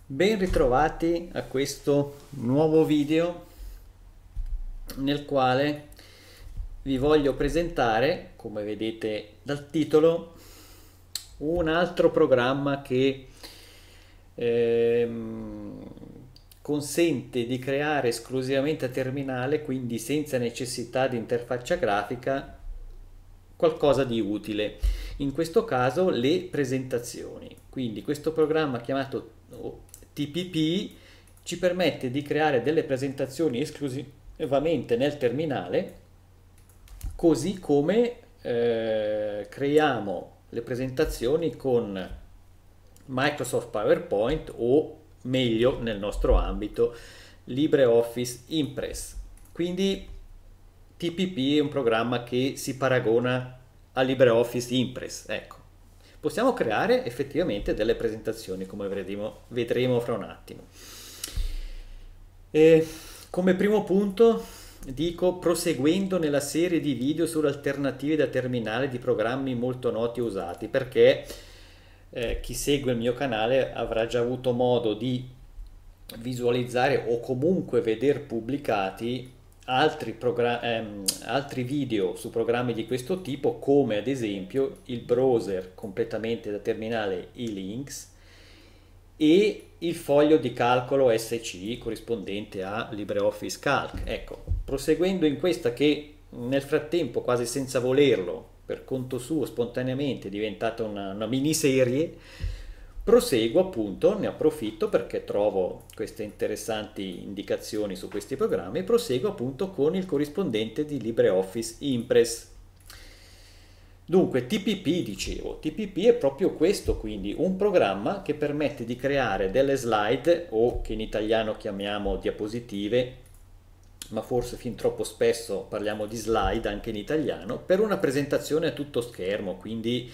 Ben ritrovati a questo nuovo video nel quale vi voglio presentare, come vedete dal titolo, un altro programma che ehm, consente di creare esclusivamente a terminale, quindi senza necessità di interfaccia grafica, qualcosa di utile. In questo caso le presentazioni. Quindi questo programma chiamato TPP ci permette di creare delle presentazioni esclusivamente nel terminale, così come creiamo le presentazioni con Microsoft PowerPoint o meglio nel nostro ambito LibreOffice Impress. Quindi TPP è un programma che si paragona a LibreOffice Impress. Ecco, possiamo creare effettivamente delle presentazioni come vedremo fra un attimo. E come primo punto dico proseguendo nella serie di video sulle alternative da terminale di programmi molto noti e usati, perché chi segue il mio canale avrà già avuto modo di visualizzare o comunque veder pubblicati altri video su programmi di questo tipo, come ad esempio il browser completamente da terminale eLinks e il foglio di calcolo SCI corrispondente a LibreOffice Calc. Ecco, proseguendo in questa che nel frattempo, quasi senza volerlo, per conto suo, spontaneamente è diventata una miniserie, proseguo appunto, ne approfitto perché trovo queste interessanti indicazioni su questi programmi, proseguo appunto con il corrispondente di LibreOffice Impress. Dunque, TPP, dicevo, TPP è proprio questo, quindi un programma che permette di creare delle slide, o che in italiano chiamiamo diapositive, ma forse fin troppo spesso parliamo di slide anche in italiano, per una presentazione a tutto schermo. Quindi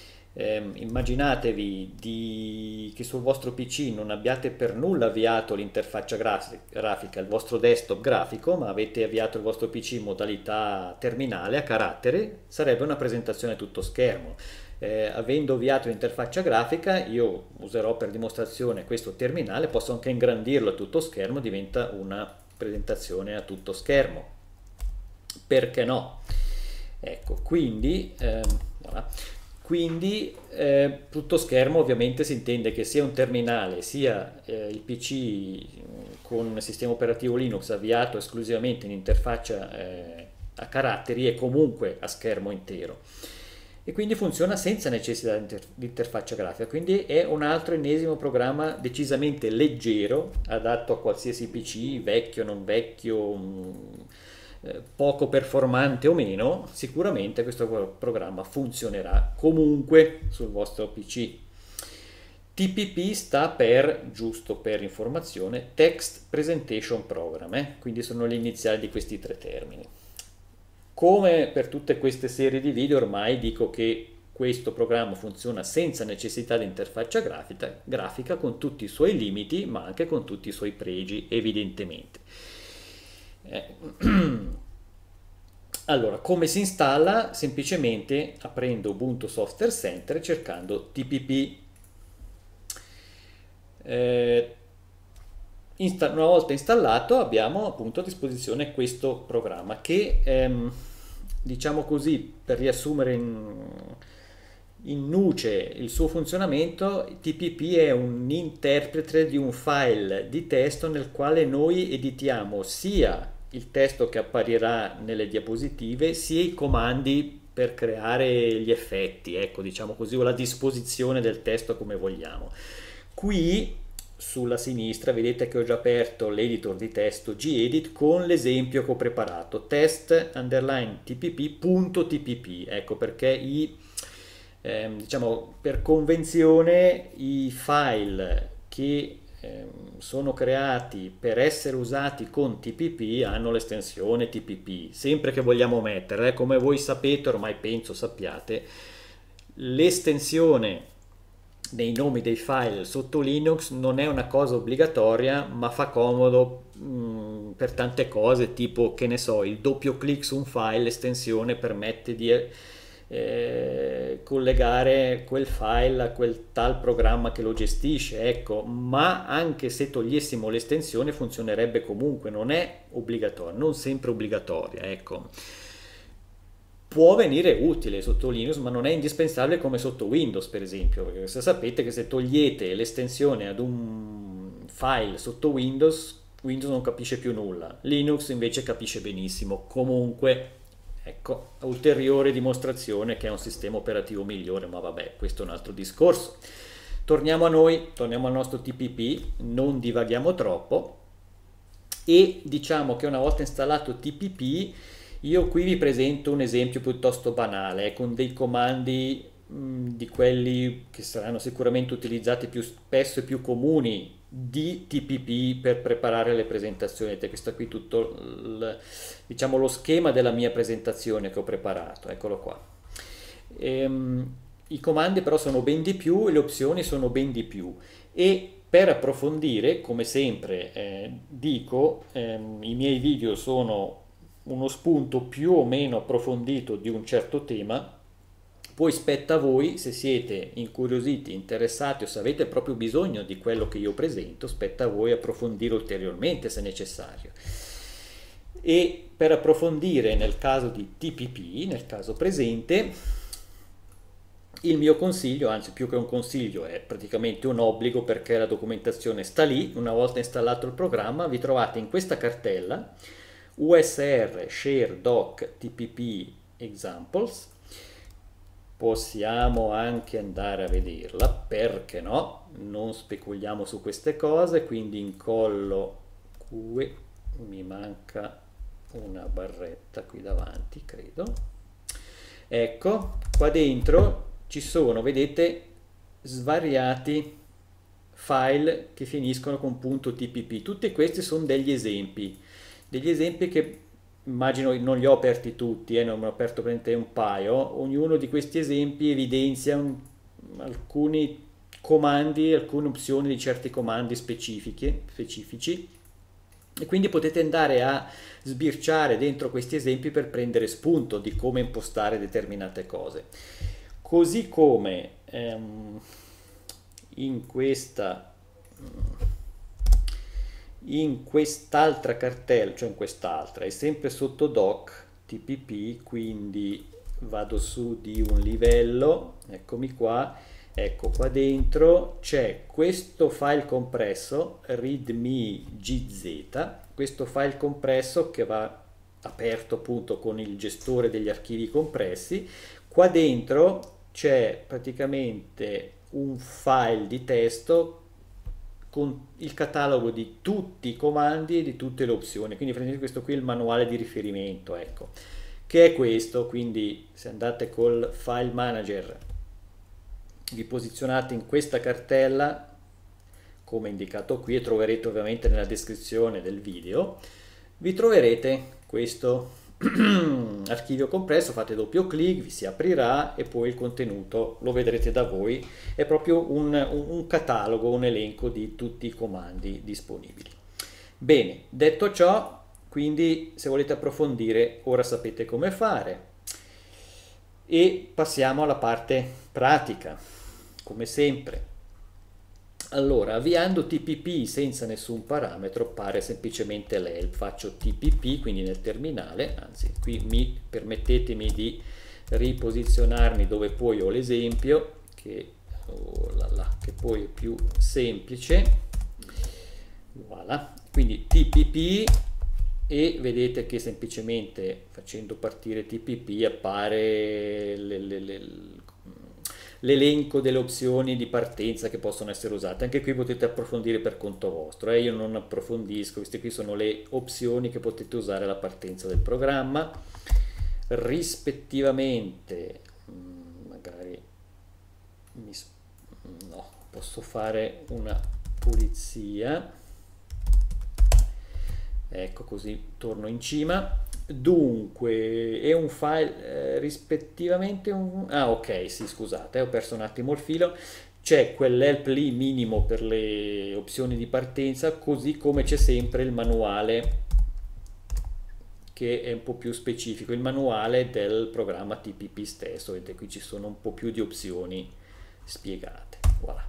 immaginatevi che sul vostro PC non abbiate per nulla avviato l'interfaccia grafica, il vostro desktop grafico, ma avete avviato il vostro PC in modalità terminale a carattere. Sarebbe una presentazione a tutto schermo. Avendo avviato l'interfaccia grafica, io userò per dimostrazione questo terminale, posso anche ingrandirlo a tutto schermo, diventa una presentazione a tutto schermo. Perché no? Ecco, quindi voilà. Quindi tutto schermo ovviamente si intende che sia un terminale sia il PC con sistema operativo Linux avviato esclusivamente in interfaccia a caratteri e comunque a schermo intero. E quindi funziona senza necessità di interfaccia grafica, quindi è un altro ennesimo programma decisamente leggero, adatto a qualsiasi PC, vecchio, non vecchio, poco performante o meno. Sicuramente questo programma funzionerà comunque sul vostro PC. TPP sta per, giusto per informazione, Text Presentation Program, quindi sono le iniziali di questi tre termini. Come per tutte queste serie di video ormai dico che questo programma funziona senza necessità di interfaccia grafica, con tutti i suoi limiti, ma anche con tutti i suoi pregi, evidentemente. Allora, come si installa? Semplicemente aprendo Ubuntu Software Center e cercando TPP. Una volta installato abbiamo appunto a disposizione questo programma che diciamo così, per riassumere in nuce il suo funzionamento, TPP è un interprete di un file di testo nel quale noi editiamo sia il testo che apparirà nelle diapositive sia i comandi per creare gli effetti, ecco, diciamo così, o la disposizione del testo come vogliamo. Qui sulla sinistra vedete che ho già aperto l'editor di testo gedit con l'esempio che ho preparato, test underline tpp.tpp. Ecco perché diciamo, per convenzione i file che sono creati per essere usati con TPP hanno l'estensione TPP, sempre che vogliamo mettere, come voi sapete, ormai penso sappiate, l'estensione nei nomi dei file sotto Linux non è una cosa obbligatoria, ma fa comodo per tante cose, tipo, che ne so, il doppio clic su un file, l'estensione permette di collegare quel file a quel tal programma che lo gestisce, ecco, ma anche se togliessimo l'estensione funzionerebbe comunque, non è obbligatoria, non sempre obbligatoria, ecco. Può venire utile sotto Linux, ma non è indispensabile come sotto Windows, per esempio, perché se sapete che se togliete l'estensione ad un file sotto Windows, Windows non capisce più nulla. Linux invece capisce benissimo. Comunque, ecco, ulteriore dimostrazione che è un sistema operativo migliore, ma vabbè, questo è un altro discorso. Torniamo a noi, torniamo al nostro TPP, non divaghiamo troppo e diciamo che una volta installato TPP, io qui vi presento un esempio piuttosto banale, con dei comandi di quelli che saranno sicuramente utilizzati più spesso e più comuni di TPP per preparare le presentazioni. Vedete, questo è qui tutto diciamo, lo schema della mia presentazione che ho preparato, eccolo qua. I comandi però sono ben di più e le opzioni sono ben di più. E per approfondire, come sempre dico, i miei video sono uno spunto più o meno approfondito di un certo tema, poi spetta a voi, se siete incuriositi, interessati o se avete proprio bisogno di quello che io presento, spetta a voi approfondire ulteriormente se necessario. E per approfondire nel caso di TPP, nel caso presente, il mio consiglio, anzi più che un consiglio è praticamente un obbligo perché la documentazione sta lì, una volta installato il programma vi trovate in questa cartella USR Share Doc TPP Examples, possiamo anche andare a vederla, perché no, non speculiamo su queste cose, quindi incollo qui, mi manca una barretta qui davanti, credo, ecco, qua dentro ci sono, vedete, svariati file che finiscono con .tpp, tutti questi sono degli esempi che immagino non li ho aperti tutti, non ne ho aperto praticamente un paio. Ognuno di questi esempi evidenzia alcuni comandi, alcune opzioni di certi comandi specifici e quindi potete andare a sbirciare dentro questi esempi per prendere spunto di come impostare determinate cose. Così come in quest'altra cartella, cioè in quest'altra, è sempre sotto doc TPP, quindi vado su di un livello, eccomi qua, ecco qua dentro c'è questo file compresso readme gz, questo file compresso che va aperto appunto con il gestore degli archivi compressi. Qua dentro c'è praticamente un file di testo con il catalogo di tutti i comandi e di tutte le opzioni, quindi prendete questo qui è il manuale di riferimento, ecco, che è questo. Quindi se andate col file manager vi posizionate in questa cartella come indicato qui e troverete ovviamente nella descrizione del video, vi troverete questo archivio compresso, fate doppio clic, vi si aprirà e poi il contenuto lo vedrete da voi, è proprio un catalogo, un elenco di tutti i comandi disponibili. Bene, detto ciò, quindi se volete approfondire ora sapete come fare e passiamo alla parte pratica, come sempre. Allora, avviando TPP senza nessun parametro pare semplicemente l'help, faccio TPP quindi nel terminale, anzi qui permettetemi di riposizionarmi dove poi ho l'esempio che poi è più semplice, voilà, quindi TPP e vedete che semplicemente facendo partire TPP appare l'elenco delle opzioni di partenza che possono essere usate. Anche qui potete approfondire per conto vostro, io non approfondisco, queste qui sono le opzioni che potete usare alla partenza del programma, rispettivamente magari no, posso fare una pulizia, ecco, così torno in cima. Dunque è un file rispettivamente ok, sì, scusate, ho perso un attimo il filo. C'è quell'help lì minimo per le opzioni di partenza, così come c'è sempre il manuale che è un po' più specifico, il manuale del programma TPP stesso, vedete qui ci sono un po' più di opzioni spiegate. Voilà.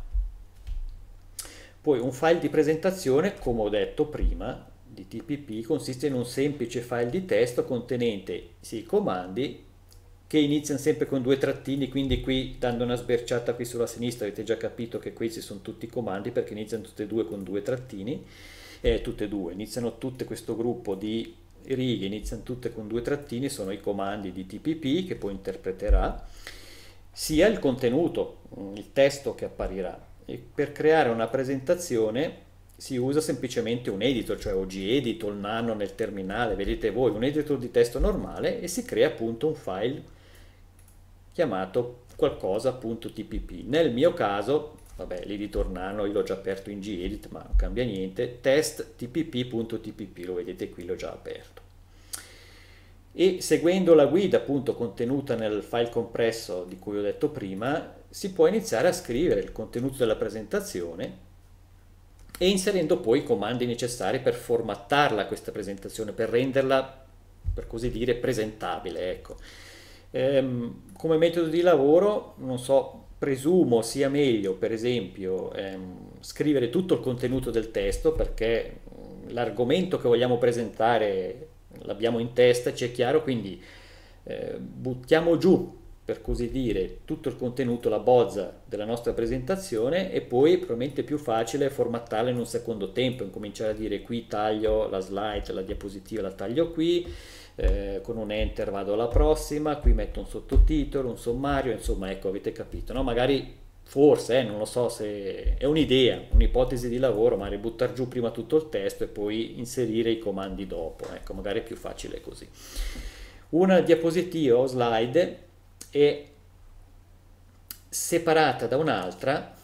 Poi un file di presentazione, come ho detto prima, di TPP consiste in un semplice file di testo contenente sì, comandi che iniziano sempre con due trattini, quindi qui dando una sberciata qui sulla sinistra avete già capito che questi sono tutti i comandi perché iniziano tutte e due con due trattini, tutte e due, iniziano tutte questo gruppo di righe, iniziano tutte con due trattini, sono i comandi di TPP che poi interpreterà, sia il contenuto, il testo che apparirà. E per creare una presentazione si usa semplicemente un editor, cioè OGEdit o il Nano nel terminale, vedete voi, un editor di testo normale e si crea appunto un file chiamato qualcosa.tpp. Nel mio caso, vabbè, l'editor Nano io l'ho già aperto in gedit, ma non cambia niente, test tpp.tpp, lo vedete qui, l'ho già aperto. E seguendo la guida appunto contenuta nel file compresso di cui ho detto prima, si può iniziare a scrivere il contenuto della presentazione e inserendo poi i comandi necessari per formattarla questa presentazione, per renderla, per così dire, presentabile, ecco. Come metodo di lavoro, non so, presumo sia meglio, per esempio, scrivere tutto il contenuto del testo perché l'argomento che vogliamo presentare l'abbiamo in testa, ci è chiaro, quindi buttiamo giù, per così dire, tutto il contenuto, la bozza della nostra presentazione e poi probabilmente è più facile formattarla in un secondo tempo, incominciare a dire qui taglio la slide, la diapositiva la taglio qui, con un enter vado alla prossima, qui metto un sottotitolo, un sommario, insomma ecco avete capito, no? Magari forse, non lo so se è un'idea, un'ipotesi di lavoro, magari buttare giù prima tutto il testo e poi inserire i comandi dopo, ecco magari è più facile così. Una diapositiva o slide è separata da un'altra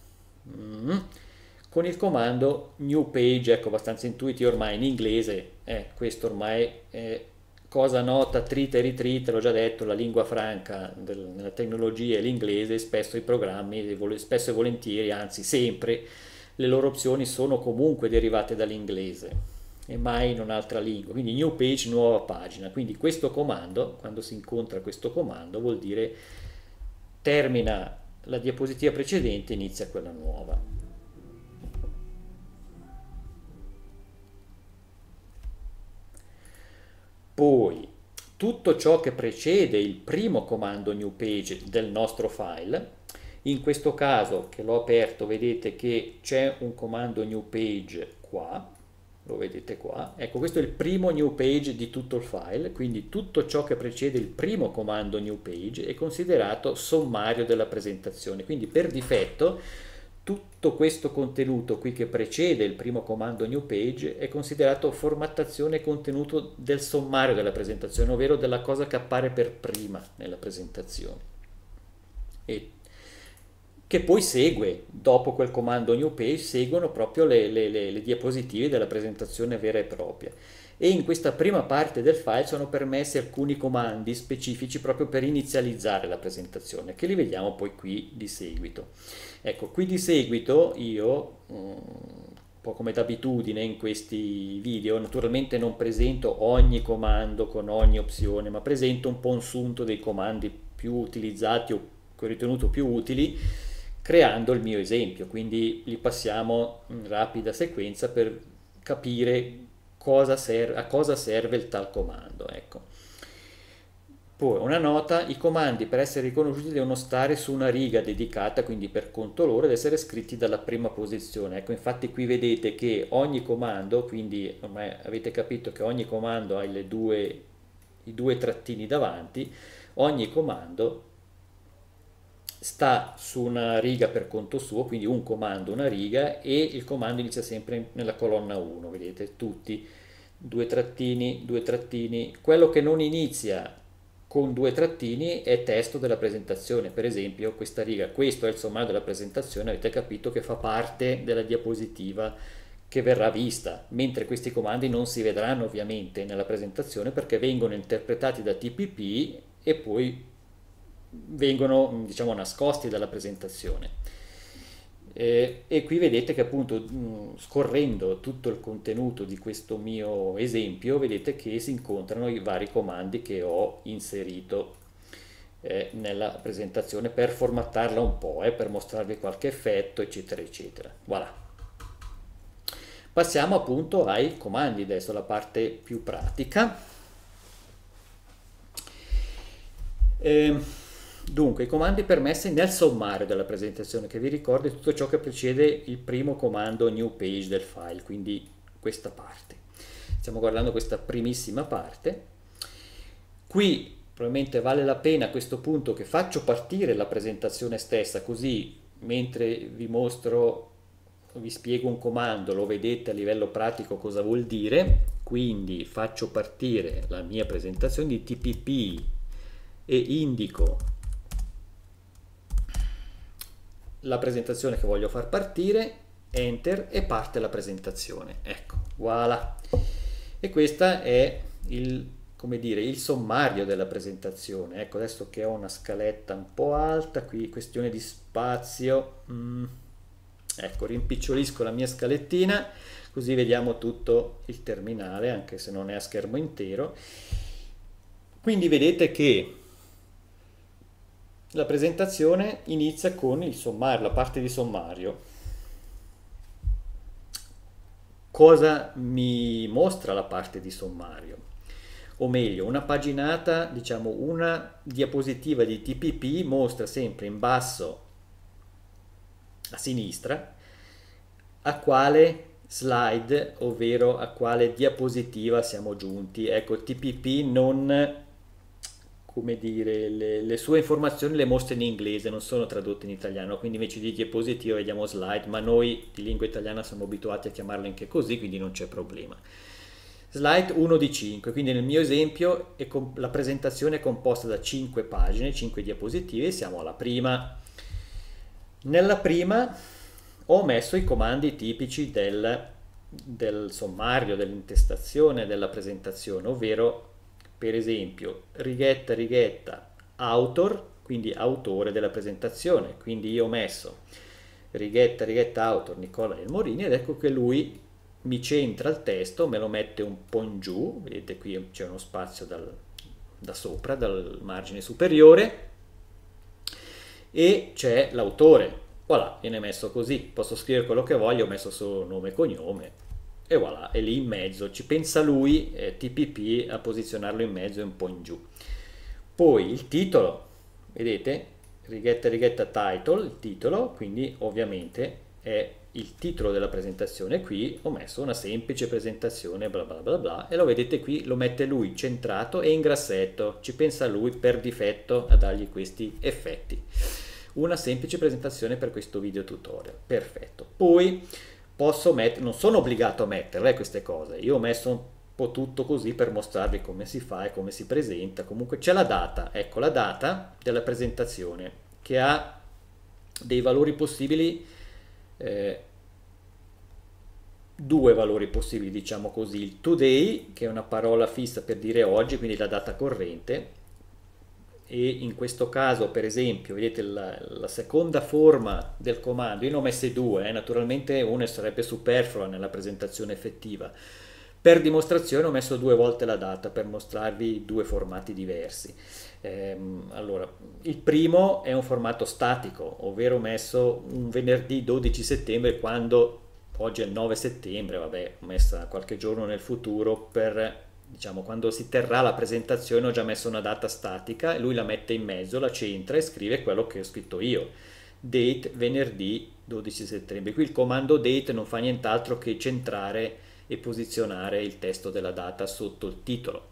con il comando new page, ecco abbastanza intuitivo ormai in inglese, questo ormai è cosa nota, trita e ritrita, l'ho già detto, la lingua franca nella tecnologia è l'inglese, spesso i programmi, spesso e volentieri, anzi sempre, le loro opzioni sono comunque derivate dall'inglese e mai in un'altra lingua, quindi new page, nuova pagina, quindi questo comando, quando si incontra questo comando, vuol dire termina la diapositiva precedente, inizia quella nuova. Poi tutto ciò che precede il primo comando new page del nostro file, in questo caso che l'ho aperto vedete che c'è un comando new page qua, lo vedete qua, ecco questo è il primo new page di tutto il file, quindi tutto ciò che precede il primo comando new page è considerato sommario della presentazione, quindi per difetto tutto questo contenuto qui che precede il primo comando new page è considerato formattazione e contenuto del sommario della presentazione, ovvero della cosa che appare per prima nella presentazione e che poi segue, dopo quel comando new page seguono proprio le diapositive della presentazione vera e propria. E in questa prima parte del file sono permessi alcuni comandi specifici proprio per inizializzare la presentazione, che li vediamo poi qui di seguito. Ecco, qui di seguito io, un po' come d'abitudine in questi video, naturalmente non presento ogni comando con ogni opzione, ma presento un po' un sunto dei comandi più utilizzati o che ho ritenuto più utili, creando il mio esempio, quindi li passiamo in rapida sequenza per capire a cosa serve il tal comando. Ecco. Poi una nota, i comandi per essere riconosciuti devono stare su una riga dedicata, quindi per conto loro, ed essere scritti dalla prima posizione. Ecco, infatti qui vedete che ogni comando, quindi ormai avete capito che ogni comando ha i due trattini davanti, ogni comando sta su una riga per conto suo, quindi un comando, una riga, e il comando inizia sempre nella colonna 1, vedete, tutti, due trattini, quello che non inizia con due trattini è testo della presentazione, per esempio questa riga, questo è il sommario della presentazione, avete capito che fa parte della diapositiva che verrà vista, mentre questi comandi non si vedranno ovviamente nella presentazione perché vengono interpretati da TPP e poi vengono diciamo nascosti dalla presentazione. E qui vedete che appunto scorrendo tutto il contenuto di questo mio esempio, vedete che si incontrano i vari comandi che ho inserito nella presentazione per formattarla un po', per mostrarvi qualche effetto, eccetera, eccetera. Voilà. Passiamo appunto ai comandi, adesso la parte più pratica. Dunque, i comandi permessi nel sommario della presentazione, che vi ricordo è tutto ciò che precede il primo comando new page del file, quindi questa parte. Stiamo guardando questa primissima parte. Qui probabilmente vale la pena a questo punto che faccio partire la presentazione stessa, così mentre vi mostro, vi spiego un comando, lo vedete a livello pratico cosa vuol dire. Quindi faccio partire la mia presentazione di TPP e indico la presentazione che voglio far partire, enter, e parte la presentazione. Ecco, voilà. E questa è il, come dire, il sommario della presentazione. Ecco, adesso che ho una scaletta un po' alta, qui questione di spazio, ecco, rimpicciolisco la mia scalettina, così vediamo tutto il terminale, anche se non è a schermo intero. Quindi vedete che la presentazione inizia con il sommario, la parte di sommario. Cosa mi mostra la parte di sommario? O meglio, una paginata, diciamo una diapositiva di TPP mostra sempre in basso a sinistra a quale slide, ovvero a quale diapositiva siamo giunti. Ecco, TPP non, come dire, le sue informazioni le mostra in inglese, non sono tradotte in italiano, quindi invece di diapositiva vediamo slide, ma noi di lingua italiana siamo abituati a chiamarle anche così, quindi non c'è problema. Slide 1 di 5, quindi nel mio esempio la presentazione è composta da 5 pagine, 5 diapositive, e siamo alla prima. Nella prima ho messo i comandi tipici del sommario, dell'intestazione della presentazione, ovvero per esempio righetta righetta author, quindi autore della presentazione, quindi io ho messo righetta righetta author Nicola Del Morini, ed ecco che lui mi centra il testo, me lo mette un po' in giù, vedete qui c'è uno spazio da sopra, dal margine superiore, e c'è l'autore. Voilà, viene messo così, posso scrivere quello che voglio, ho messo solo nome e cognome, e voilà, è lì in mezzo, ci pensa lui, TPP, a posizionarlo in mezzo e un po' in giù. Poi il titolo, vedete, righetta righetta title, il titolo, quindi ovviamente è il titolo della presentazione. Qui ho messo una semplice presentazione bla bla bla bla, e lo vedete qui, lo mette lui centrato e in grassetto, ci pensa lui per difetto a dargli questi effetti. Una semplice presentazione per questo video tutorial, perfetto. Poi posso mettere, non sono obbligato a metterle queste cose, io ho messo un po' tutto così per mostrarvi come si fa e come si presenta. Comunque c'è la data, ecco la data della presentazione, che ha dei valori possibili, due valori possibili, diciamo così: il today, che è una parola fissa per dire oggi, quindi la data corrente, e in questo caso per esempio vedete la seconda forma del comando, io ne ho messe due, naturalmente una sarebbe superflua nella presentazione effettiva. Per dimostrazione ho messo due volte la data per mostrarvi due formati diversi. Allora, il primo è un formato statico, ovvero ho messo un venerdì 12 settembre, quando oggi è il 9 settembre, vabbè, ho messa qualche giorno nel futuro per, diciamo, quando si terrà la presentazione. Ho già messo una data statica e lui la mette in mezzo, la centra e scrive quello che ho scritto io. Date venerdì 12 settembre. Qui il comando date non fa nient'altro che centrare e posizionare il testo della data sotto il titolo.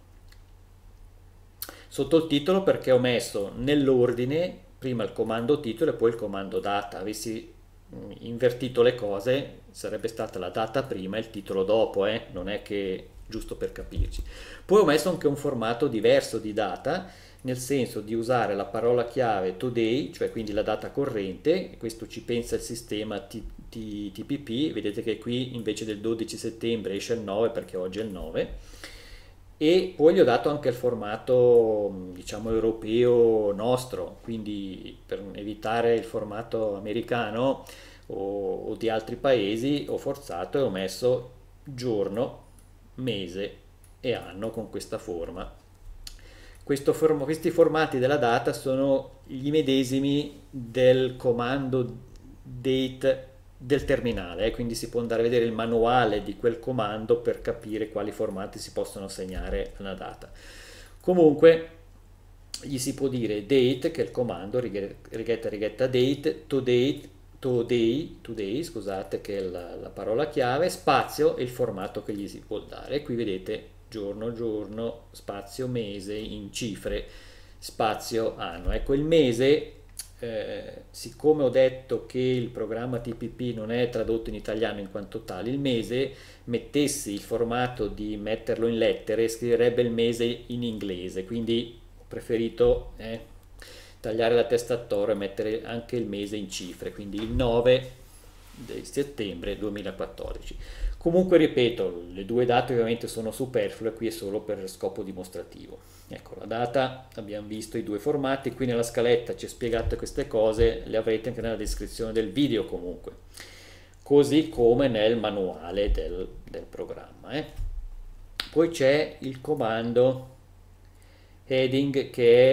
Sotto il titolo perché ho messo nell'ordine prima il comando titolo e poi il comando data. Avessi invertito le cose sarebbe stata la data prima e il titolo dopo, non è che, giusto per capirci. Poi ho messo anche un formato diverso di data, nel senso di usare la parola chiave today, cioè quindi la data corrente. Questo ci pensa il sistema TPP, vedete che qui invece del 12 settembre esce il 9 perché oggi è il 9. E poi gli ho dato anche il formato, diciamo, europeo nostro, quindi per evitare il formato americano o di altri paesi, ho forzato e ho messo giorno, mese e anno con questa forma. Questi formati della data sono gli medesimi del comando date del terminale, quindi si può andare a vedere il manuale di quel comando per capire quali formati si possono assegnare alla data. Comunque gli si può dire date, che è il comando righetta date, today, scusate, che è la parola chiave, spazio e il formato che gli si può dare. E qui vedete giorno, spazio mese in cifre, spazio anno. Ecco, il mese, siccome ho detto che il programma TPP non è tradotto in italiano in quanto tale, il mese, mettessi il formato di metterlo in lettere, scriverebbe il mese in inglese, quindi ho preferito tagliare la testa a toro e mettere anche il mese in cifre, quindi il 9 di settembre 2014. Comunque ripeto, le due date ovviamente sono superflue, qui è solo per scopo dimostrativo. Ecco, la data, abbiamo visto i due formati, qui nella scaletta ci ho spiegato queste cose, le avrete anche nella descrizione del video comunque, così come nel manuale del programma. Poi c'è il comando heading,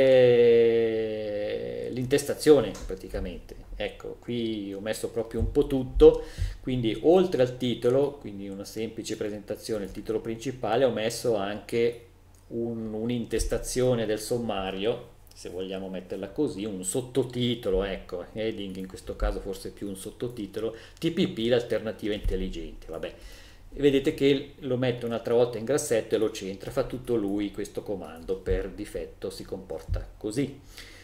che è l'intestazione praticamente. Ecco, qui ho messo proprio un po' tutto, quindi oltre al titolo, quindi una semplice presentazione, il titolo principale, ho messo anche un'intestazione del sommario, se vogliamo metterla così, un sottotitolo, ecco, heading in questo caso forse più un sottotitolo, TPP, l'alternativa intelligente, vabbè. Vedete che lo mette un'altra volta in grassetto e lo centra, fa tutto lui questo comando, per difetto si comporta così.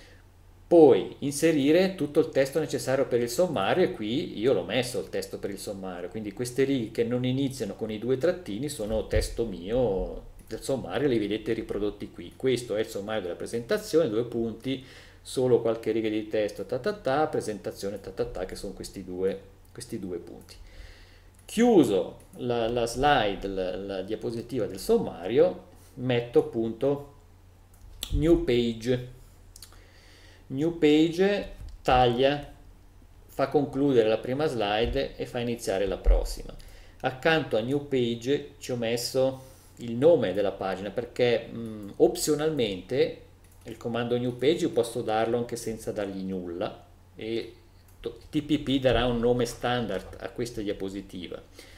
Poi inserire tutto il testo necessario per il sommario, e qui io l'ho messo il testo per il sommario, quindi queste righe che non iniziano con i due trattini sono testo mio del sommario, li vedete riprodotti qui. Questo è il sommario della presentazione, due punti, solo qualche riga di testo, presentazione, che sono questi due punti. Chiuso la slide, la diapositiva del sommario, metto appunto new page. New page taglia, fa concludere la prima slide e fa iniziare la prossima. Accanto a new page ci ho messo il nome della pagina, perché opzionalmente il comando new page io posso darlo anche senza dargli nulla, e TPP darà un nome standard a questa diapositiva,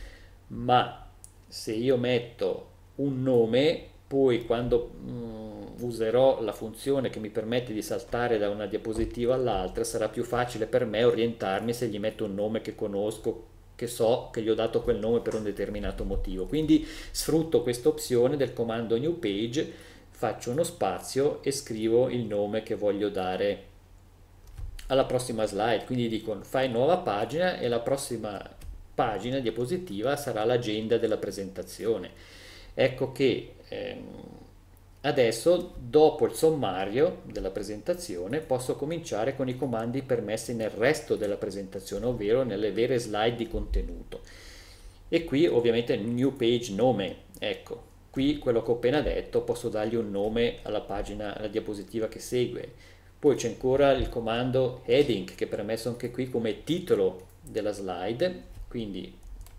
ma se io metto un nome, poi quando userò la funzione che mi permette di saltare da una diapositiva all'altra, sarà più facile per me orientarmi se gli metto un nome che conosco, che so che gli ho dato quel nome per un determinato motivo. Quindi sfrutto questa opzione del comando new page, faccio uno spazio e scrivo il nome che voglio dare alla prossima slide, quindi dico fai nuova pagina e la prossima pagina diapositiva sarà l'agenda della presentazione. Ecco che adesso, dopo il sommario della presentazione, posso cominciare con i comandi permessi nel resto della presentazione, ovvero nelle vere slide di contenuto. E qui ovviamente new page nome, ecco, qui quello che ho appena detto, posso dargli un nome alla pagina, alla diapositiva che segue. Poi c'è ancora il comando heading, che è permesso anche qui come titolo della slide, quindi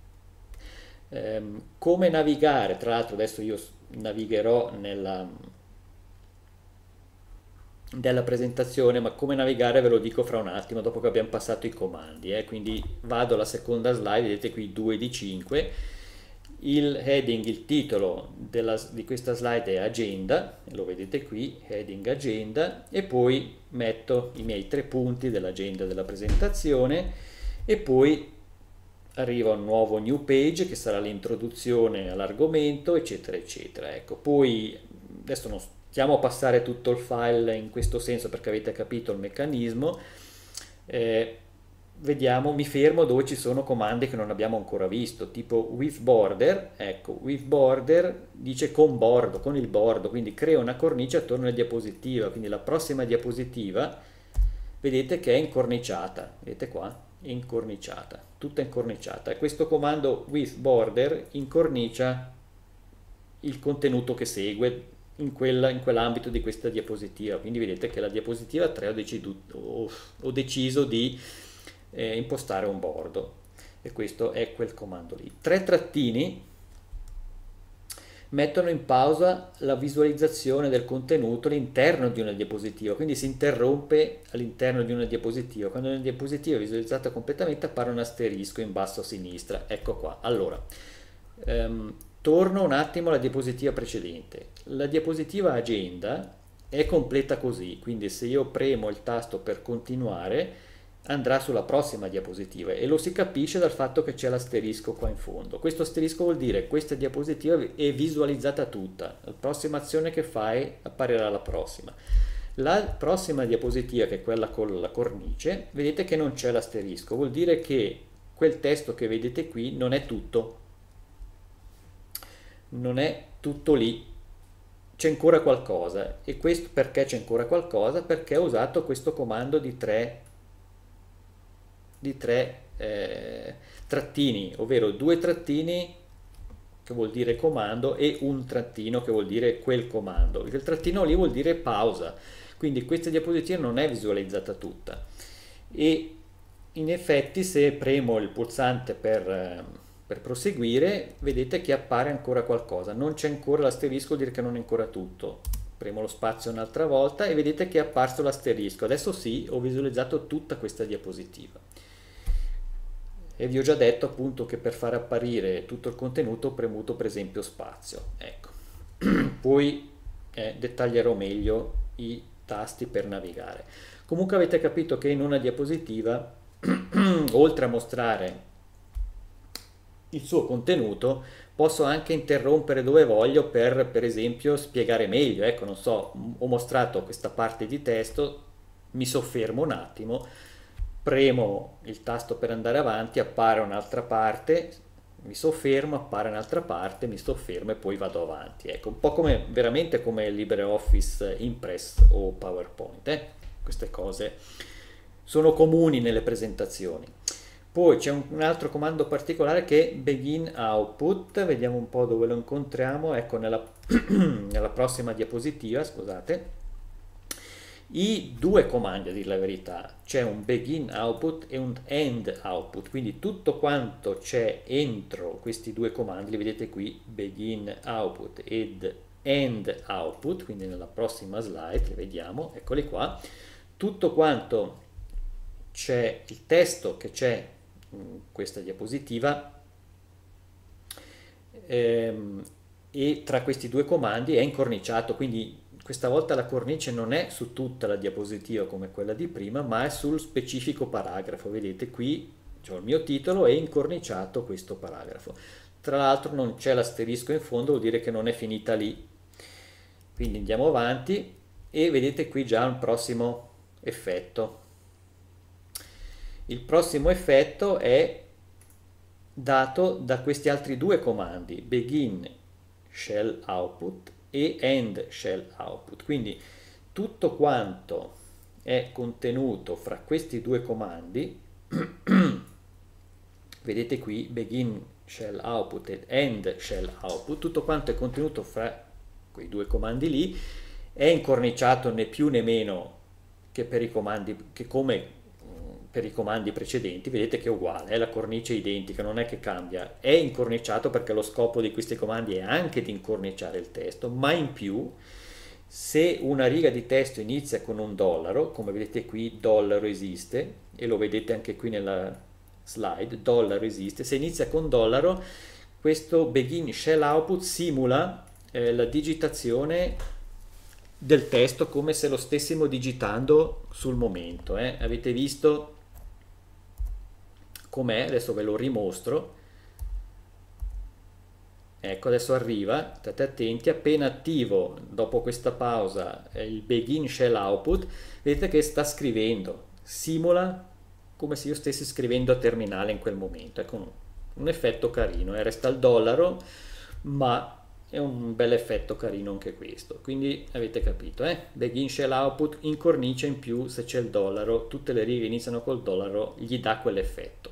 come navigare, tra l'altro adesso io navigherò nella presentazione, ma come navigare ve lo dico fra un attimo dopo che abbiamo passato i comandi, quindi vado alla seconda slide, vedete qui 2 di 5, il heading, il titolo di questa slide è agenda, lo vedete qui, heading agenda, e poi metto i miei 3 punti dell'agenda della presentazione, e poi arriva un nuovo new page che sarà l'introduzione all'argomento, eccetera eccetera. Ecco, poi adesso non stiamo a passare tutto il file in questo senso perché avete capito il meccanismo. Vediamo, mi fermo dove ci sono comandi che non abbiamo ancora visto, tipo with border. Ecco, with border dice con bordo, con il bordo, quindi crea una cornice attorno alla diapositiva, quindi la prossima diapositiva vedete che è incorniciata, vedete qua? Incorniciata, tutta incorniciata, e questo comando with border incornicia il contenuto che segue in quell'ambito di questa diapositiva. Quindi vedete che la diapositiva 3 ho deciso di impostare un bordo, e questo è quel comando lì. Tre trattini mettono in pausa la visualizzazione del contenuto all'interno di una diapositiva, quindi si interrompe all'interno di una diapositiva. Quando una diapositiva è visualizzata completamente appare un asterisco in basso a sinistra. Ecco qua. Allora, torno un attimo alla diapositiva precedente. La diapositiva agenda è completa così, quindi se io premo il tasto per continuare andrà sulla prossima diapositiva, e lo si capisce dal fatto che c'è l'asterisco qua in fondo. Questo asterisco vuol dire che questa diapositiva è visualizzata tutta, la prossima azione che fai apparirà la prossima. La prossima diapositiva, che è quella con la cornice, vedete che non c'è l'asterisco, vuol dire che quel testo che vedete qui non è tutto, non è tutto lì, c'è ancora qualcosa. E questo perché c'è ancora qualcosa? Perché ho usato questo comando di tre trattini, ovvero due trattini che vuol dire comando e un trattino che vuol dire quel comando. Il trattino lì vuol dire pausa, quindi questa diapositiva non è visualizzata tutta. E in effetti se premo il pulsante per proseguire, vedete che appare ancora qualcosa, non c'è ancora l'asterisco, vuol dire che non è ancora tutto. Premo lo spazio un'altra volta e vedete che è apparso l'asterisco. Adesso sì, ho visualizzato tutta questa diapositiva. E vi ho già detto appunto che per far apparire tutto il contenuto ho premuto per esempio spazio. Ecco. Poi dettaglierò meglio i tasti per navigare. Comunque avete capito che in una diapositiva, oltre a mostrare il suo contenuto, posso anche interrompere dove voglio per esempio spiegare meglio. Ecco, non so, ho mostrato questa parte di testo, mi soffermo un attimo, premo il tasto per andare avanti, appare un'altra parte, mi soffermo, appare un'altra parte, mi soffermo e poi vado avanti. Ecco, un po' come veramente come LibreOffice Impress o PowerPoint. Queste cose sono comuni nelle presentazioni. Poi c'è un altro comando particolare che è Begin Output, vediamo un po' dove lo incontriamo, ecco nella prossima diapositiva, scusate. I due comandi, a dire la verità, c'è un begin output e un end output, quindi tutto quanto c'è entro questi due comandi, li vedete qui, begin output ed end output, quindi nella prossima slide li vediamo, eccoli qua, tutto quanto c'è, il testo che c'è in questa diapositiva e tra questi due comandi è incorniciato, quindi questa volta la cornice non è su tutta la diapositiva come quella di prima, ma è sul specifico paragrafo. Vedete qui c'ho il mio titolo e incorniciato questo paragrafo. Tra l'altro non c'è l'asterisco in fondo, vuol dire che non è finita lì. Quindi andiamo avanti e vedete qui già un prossimo effetto. Il prossimo effetto è dato da questi altri due comandi, begin shell output e end shell output. Quindi tutto quanto è contenuto fra questi due comandi, vedete qui begin shell output ed end shell output, tutto quanto è contenuto fra quei due comandi lì è incorniciato né più né meno che per i comandi, che come per i comandi precedenti. Vedete che è uguale, la cornice è identica, non è che cambia, è incorniciato perché lo scopo di questi comandi è anche di incorniciare il testo, ma in più se una riga di testo inizia con un dollaro, come vedete qui dollaro esiste, e lo vedete anche qui nella slide, dollaro esiste, se inizia con dollaro questo begin shell output simula la digitazione del testo come se lo stessimo digitando sul momento. Avete visto com'è? Adesso ve lo rimostro. Ecco, adesso arriva, state attenti, appena attivo dopo questa pausa il begin shell output, vedete che sta scrivendo, simula come se io stessi scrivendo a terminale in quel momento. Ecco, un effetto carino, resta il dollaro, ma è un bel effetto carino anche questo. Quindi avete capito, begin shell output incornicia, in più se c'è il dollaro, tutte le righe iniziano col dollaro, gli dà quell'effetto.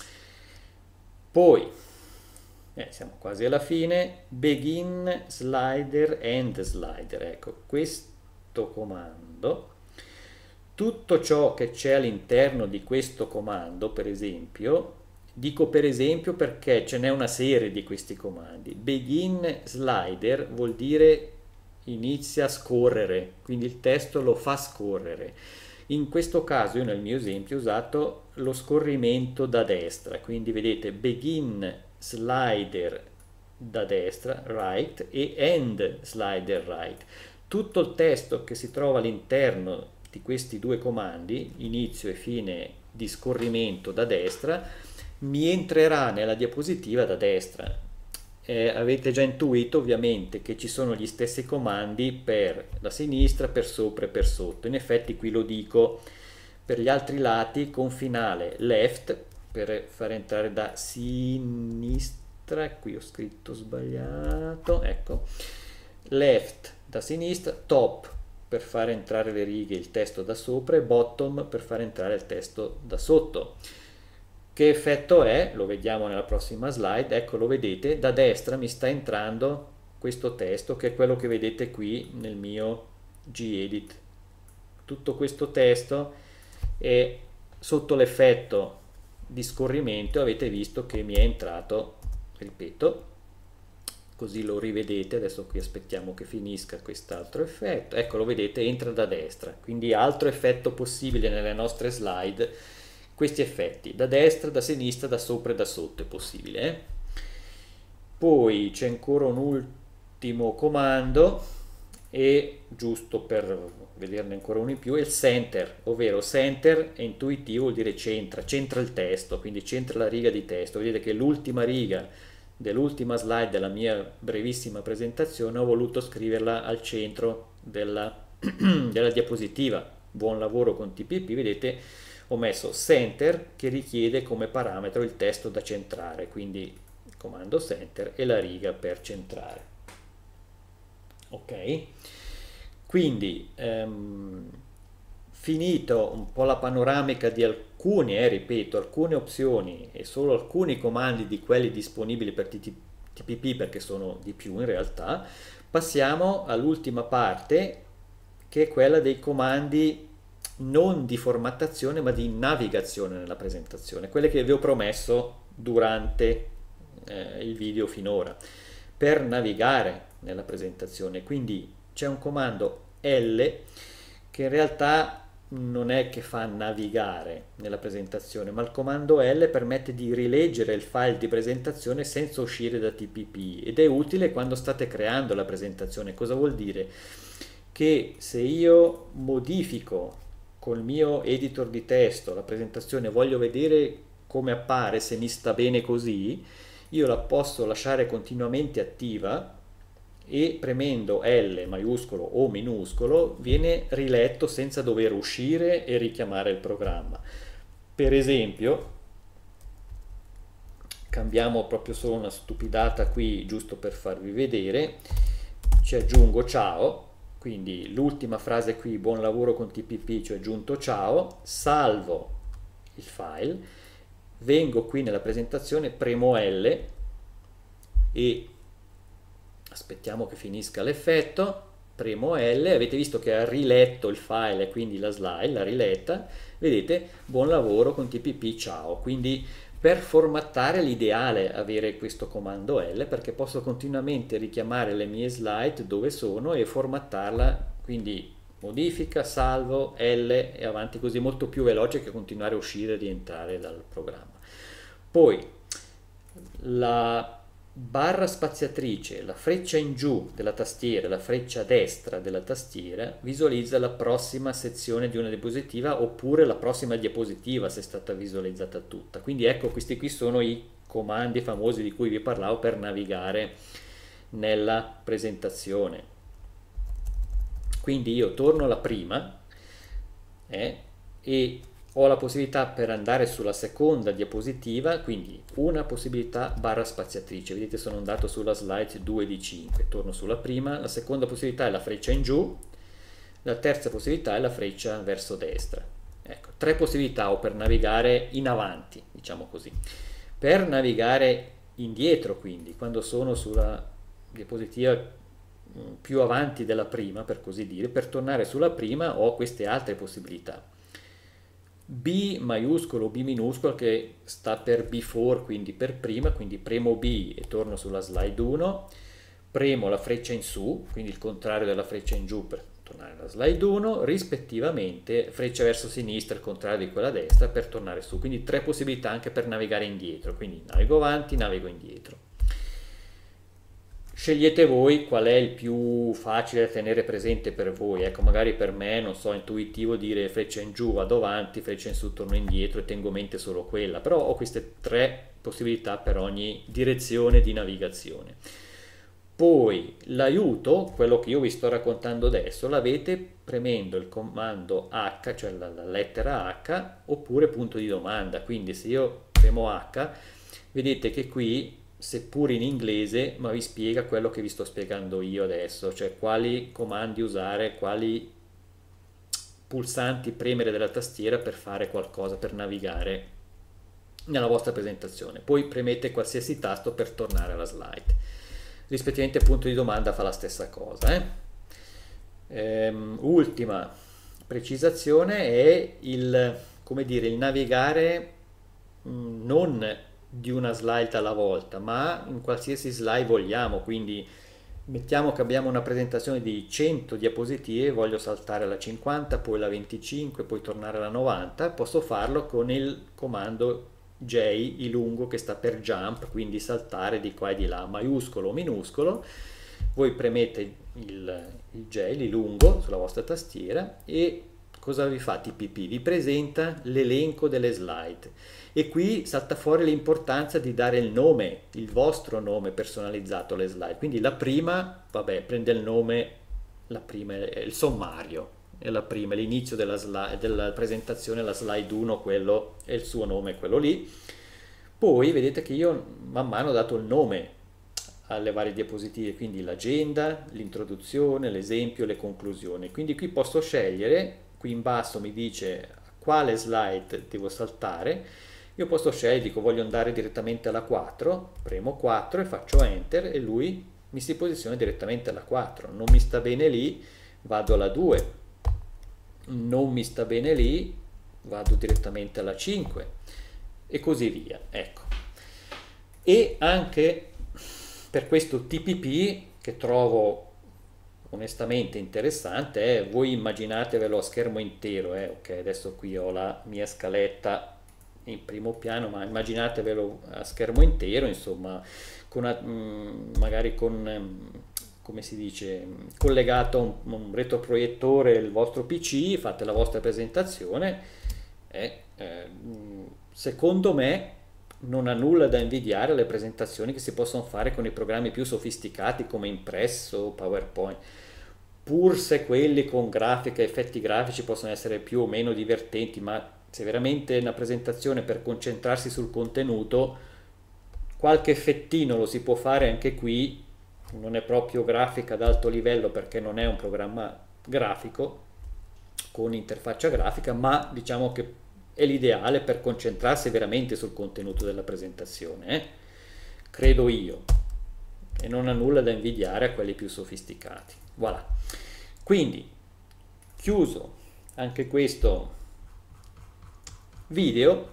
Poi siamo quasi alla fine, begin slider end slider, ecco questo comando Tutto ciò che c'è all'interno di questo comando, per esempio, dico per esempio perché ce n'è una serie di questi comandi. Begin slider vuol dire inizia a scorrere, quindi il testo lo fa scorrere. In questo caso io nel mio esempio ho usato lo scorrimento da destra, quindi vedete begin slider da destra, right, e end slider right. Tutto il testo che si trova all'interno di questi due comandi, inizio e fine di scorrimento da destra, mi entrerà nella diapositiva da destra. Avete già intuito ovviamente che ci sono gli stessi comandi per la sinistra, per sopra e per sotto. In effetti qui lo dico per gli altri lati con finale left per far entrare da sinistra, qui ho scritto sbagliato, ecco, left da sinistra, top per far entrare le righe, il testo da sopra, e bottom per far entrare il testo da sotto. Che effetto è? Lo vediamo nella prossima slide. Ecco, lo vedete, da destra mi sta entrando questo testo che è quello che vedete qui nel mio gedit. Tutto questo testo è sotto l'effetto di scorrimento, avete visto che mi è entrato, ripeto, così lo rivedete. Adesso qui aspettiamo che finisca quest'altro effetto. Ecco, lo vedete, entra da destra. Quindi altro effetto possibile nelle nostre slide. Questi effetti da destra, da sinistra, da sopra e da sotto è possibile. Poi c'è ancora un ultimo comando, e giusto per vederne ancora uno in più, è il center, ovvero center è intuitivo, vuol dire centra il testo, quindi centra la riga di testo. Vedete che l'ultima riga dell'ultima slide della mia brevissima presentazione ho voluto scriverla al centro della diapositiva. Buon lavoro con TPP, vedete, ho messo center che richiede come parametro il testo da centrare, quindi il comando center e la riga per centrare. Ok? Quindi finito un po' la panoramica di alcune, ripeto, alcune opzioni e solo alcuni comandi di quelli disponibili per TPP, perché sono di più in realtà, passiamo all'ultima parte, che è quella dei comandi non di formattazione ma di navigazione nella presentazione, quelle che vi ho promesso durante il video finora, per navigare nella presentazione. Quindi c'è un comando L che in realtà non è che fa navigare nella presentazione, ma il comando L permette di rileggere il file di presentazione senza uscire da TPP, ed è utile quando state creando la presentazione. Cosa vuol dire? Che se io modifico col mio editor di testo la presentazione, voglio vedere come appare, se mi sta bene così, io la posso lasciare continuamente attiva e premendo L maiuscolo o minuscolo viene riletto senza dover uscire e richiamare il programma. Per esempio, cambiamo proprio solo una stupidata qui giusto per farvi vedere, ci aggiungo ciao. Quindi l'ultima frase qui, buon lavoro con TPP, ci ho aggiunto ciao, salvo il file, vengo qui nella presentazione, premo L e aspettiamo che finisca l'effetto, premo L, avete visto che ha riletto il file e quindi la slide l'ha riletta, vedete, buon lavoro con TPP, ciao. Quindi per formattare l'ideale avere questo comando L, perché posso continuamente richiamare le mie slide dove sono e formattarla, quindi modifica, salvo, L e avanti così, molto più veloce che continuare a uscire e rientrare dal programma. Poi la barra spaziatrice, la freccia in giù della tastiera, la freccia a destra della tastiera visualizza la prossima sezione di una diapositiva oppure la prossima diapositiva se è stata visualizzata tutta. Quindi ecco, questi qui sono i comandi famosi di cui vi parlavo per navigare nella presentazione. Quindi io torno alla prima e ho la possibilità per andare sulla seconda diapositiva, quindi una possibilità barra spaziatrice, vedete sono andato sulla slide 2 di 5, torno sulla prima, la seconda possibilità è la freccia in giù, la terza possibilità è la freccia verso destra. Ecco, tre possibilità ho per navigare in avanti, diciamo così. Per navigare indietro, quindi, quando sono sulla diapositiva più avanti della prima, per così dire. Per tornare sulla prima ho queste altre possibilità. B maiuscolo, B minuscolo, che sta per before, quindi per prima, quindi premo B e torno sulla slide 1, premo la freccia in su, quindi il contrario della freccia in giù per tornare alla slide 1, rispettivamente freccia verso sinistra, il contrario di quella destra, per tornare su. Quindi tre possibilità anche per navigare indietro, quindi navego avanti, navego indietro. Scegliete voi qual è il più facile da tenere presente per voi. Ecco, magari per me, non so, è intuitivo dire freccia in giù vado avanti, freccia in su torno indietro e tengo a mente solo quella, però ho queste tre possibilità per ogni direzione di navigazione. Poi l'aiuto, quello che io vi sto raccontando adesso, l'avete premendo il comando H, cioè la lettera H, oppure punto di domanda. Quindi se io premo H, vedete che qui, seppur in inglese, ma vi spiega quello che vi sto spiegando io adesso, cioè quali comandi usare, quali pulsanti premere della tastiera per fare qualcosa, per navigare nella vostra presentazione. Poi premete qualsiasi tasto per tornare alla slide. Rispettivamente punto di domanda fa la stessa cosa. Ultima precisazione è il, come dire, il navigare non di una slide alla volta, ma in qualsiasi slide vogliamo. Quindi mettiamo che abbiamo una presentazione di 100 diapositive, voglio saltare alla 50, poi la 25, poi tornare alla 90, posso farlo con il comando J, il lungo, che sta per jump, quindi saltare di qua e di là, maiuscolo o minuscolo. Voi premete il J, il lungo, sulla vostra tastiera e cosa vi fa TPP? Vi presenta l'elenco delle slide e qui salta fuori l'importanza di dare il nome, il vostro nome personalizzato alle slide. Quindi la prima, vabbè, prende il nome, la prima è il sommario, è la prima, l'inizio della presentazione, la slide 1, quello è il suo nome, quello lì. Poi vedete che io man mano ho dato il nome alle varie diapositive, quindi l'agenda, l'introduzione, l'esempio, le conclusioni. Quindi qui posso scegliere, qui in basso mi dice a quale slide devo saltare, io posso scegliere, dico voglio andare direttamente alla 4, premo 4 e faccio enter e lui mi si posiziona direttamente alla 4, non mi sta bene lì, vado alla 2, non mi sta bene lì, vado direttamente alla 5 e così via, ecco. E anche per questo TPP, che trovo onestamente interessante, voi immaginatevelo a schermo intero, ok, adesso qui ho la mia scaletta in primo piano, ma immaginatevelo a schermo intero, insomma, magari con, come si dice, collegato a un retroproiettore il vostro PC, fate la vostra presentazione e secondo me non ha nulla da invidiare alle presentazioni che si possono fare con i programmi più sofisticati come Impress o PowerPoint, pur se quelli con grafica e effetti grafici possono essere più o meno divertenti, ma se veramente è una presentazione per concentrarsi sul contenuto, qualche effettino lo si può fare anche qui. Non è proprio grafica ad alto livello perché non è un programma grafico con interfaccia grafica, ma diciamo che è l'ideale per concentrarsi veramente sul contenuto della presentazione, credo io, e non ha nulla da invidiare a quelli più sofisticati. Voilà. Quindi, chiuso anche questo video,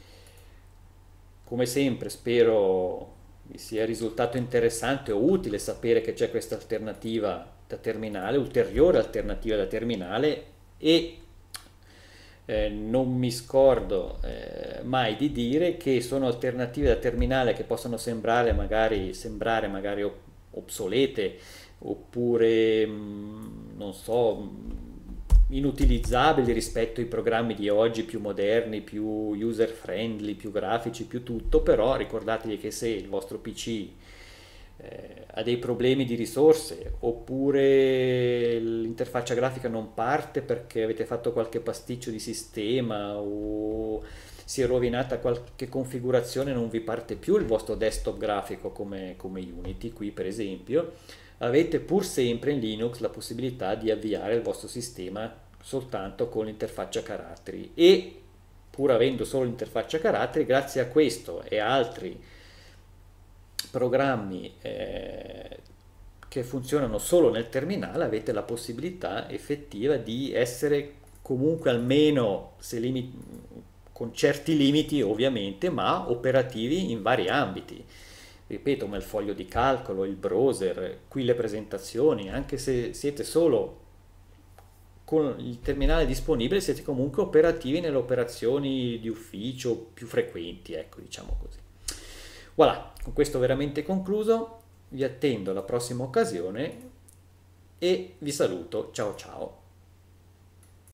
come sempre spero vi sia risultato interessante o utile sapere che c'è questa alternativa da terminale, ulteriore alternativa da terminale, e non mi scordo mai di dire che sono alternative da terminale che possono sembrare magari obsolete oppure non so, inutilizzabili rispetto ai programmi di oggi più moderni, più user friendly, più grafici, più tutto, però ricordatevi che se il vostro PC ha dei problemi di risorse oppure l'interfaccia grafica non parte perché avete fatto qualche pasticcio di sistema o si è rovinata qualche configurazione, non vi parte più il vostro desktop grafico come Unity qui per esempio, avete pur sempre in Linux la possibilità di avviare il vostro sistema soltanto con l'interfaccia caratteri e pur avendo solo l'interfaccia caratteri, grazie a questo e a altri programmi che che funzionano solo nel terminale, avete la possibilità effettiva di essere comunque almeno, con certi limiti ovviamente, ma operativi in vari ambiti. Ripeto, come il foglio di calcolo, il browser, qui le presentazioni, anche se siete solo con il terminale disponibile, siete comunque operativi nelle operazioni di ufficio più frequenti, ecco, diciamo così. Voilà, con questo veramente concluso, vi attendo alla prossima occasione e vi saluto, ciao ciao.